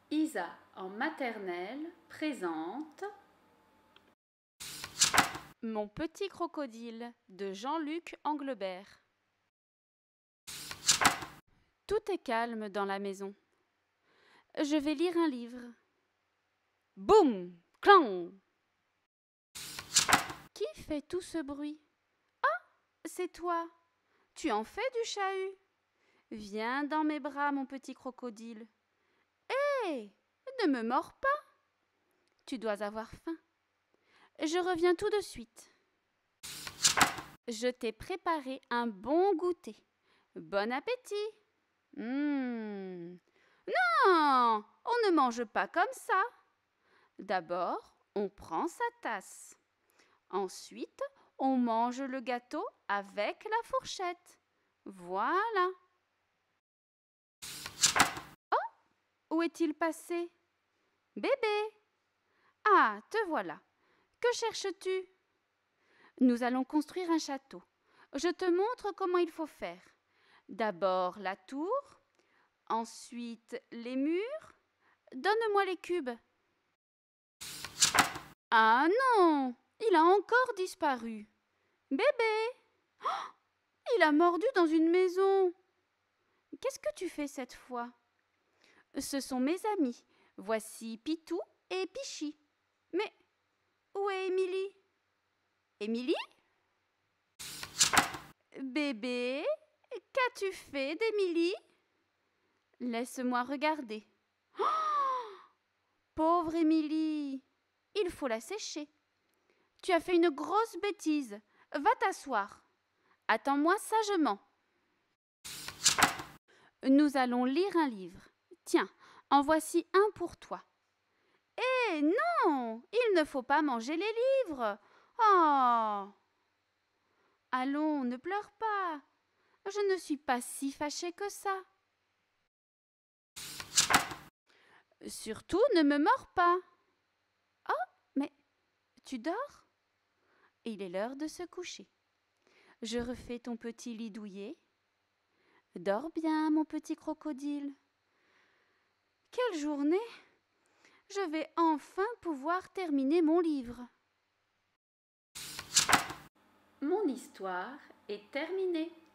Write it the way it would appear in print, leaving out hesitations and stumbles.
Isa en maternelle présente Mon petit crocodile de Jean-Luc Anglebert. Tout est calme dans la maison. Je vais lire un livre. Boum! Clang! Qui fait tout ce bruit? Ah! C'est toi! Tu en fais du chahut? Viens dans mes bras, mon petit crocodile. Hé! Ne me mords pas! Tu dois avoir faim. Je reviens tout de suite. Je t'ai préparé un bon goûter. Bon appétit! Non, on ne mange pas comme ça. D'abord, on prend sa tasse. Ensuite, on mange le gâteau avec la fourchette. Voilà. Oh, où est-il passé? Bébé! Ah, te voilà. Que cherches-tu? Nous allons construire un château. Je te montre comment il faut faire. D'abord la tour, ensuite les murs. Donne-moi les cubes. Ah non, il a encore disparu. Bébé, il a mordu dans une maison. Qu'est-ce que tu fais cette fois? Ce sont mes amis. Voici Pitou et Pichi. Mais où est Émilie? Émilie? Bébé, qu'as-tu fait d'Émilie? Laisse-moi regarder. Pauvre Émilie, il faut la sécher. Tu as fait une grosse bêtise. Va t'asseoir. Attends-moi sagement. Nous allons lire un livre. Tiens, en voici un pour toi. Eh non, il ne faut pas manger les livres. Oh! Allons, ne pleure pas. Je ne suis pas si fâchée que ça. Surtout, ne me mords pas. Oh, mais tu dors? Il est l'heure de se coucher. Je refais ton petit lit douillet. Dors bien, mon petit crocodile. Quelle journée! Je vais enfin pouvoir terminer mon livre. Mon histoire est terminée.